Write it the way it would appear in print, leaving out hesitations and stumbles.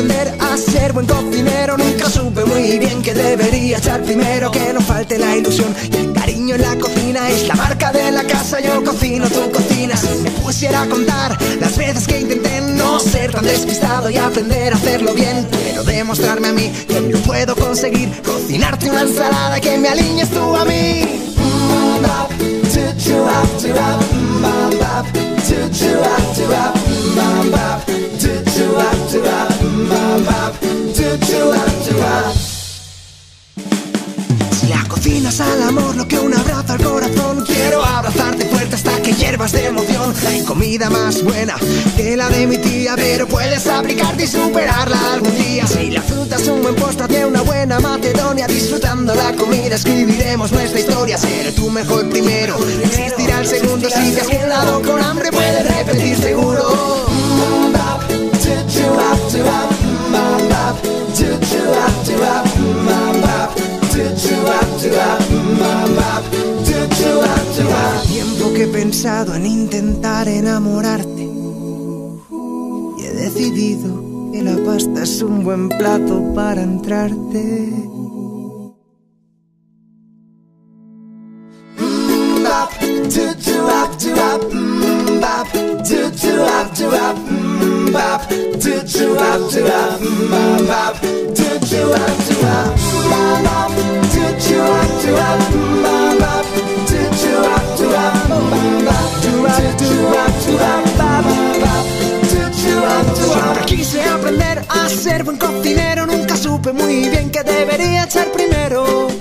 aprender a ser buen cocinero. Nunca supe muy bien que debería echar primero. Que no falte la ilusión y el cariño en la cocina. Es la marca de la casa, yo cocino, tú cocinas. Si me pusiera a contar las veces que intenté no ser tan despistado y aprender a hacerlo bien, quiero demostrarme a mí que lo puedo conseguir. Cocinarte una ensalada que me alinees tú a mí. Si la cocinas al amor, lo que un abrazo al corazón, quiero abrazarte fuerte hasta que hiervas de emoción. No hay comida más buena que la de mi tía, pero puedes aplicarte y superarla algún día. Si la fruta es un buen postre de una buena Macedonia, disfrutando la comida escribiremos nuestra historia. Seré tu mejor primero, existirá el segundo. Si te has quedado con hambre puedes repetir seguro. Tiempo que he pensado en intentar enamorarte y he decidido que la pasta es un buen plato para entrarte. Siempre quise aprender a ser buen cocinero. Nunca supe muy bien que debería echar primero.